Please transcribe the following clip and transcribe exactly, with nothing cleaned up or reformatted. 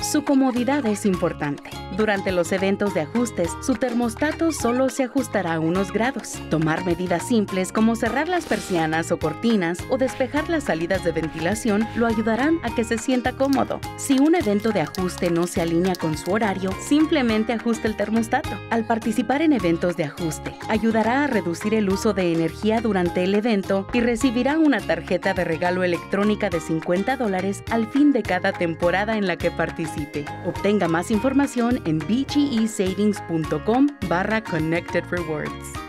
Su comodidad es importante. Durante los eventos de ajustes, su termostato solo se ajustará a unos grados. Tomar medidas simples como cerrar las persianas o cortinas o despejar las salidas de ventilación lo ayudarán a que se sienta cómodo. Si un evento de ajuste no se alinea con su horario, simplemente ajuste el termostato. Al participar en eventos de ajuste, ayudará a reducir el uso de energía durante el evento y recibirá una tarjeta de regalo electrónica de cincuenta dólares al fin de cada temporada en la que participe. Obtenga más información en b g e savings punto com barra connected rewards.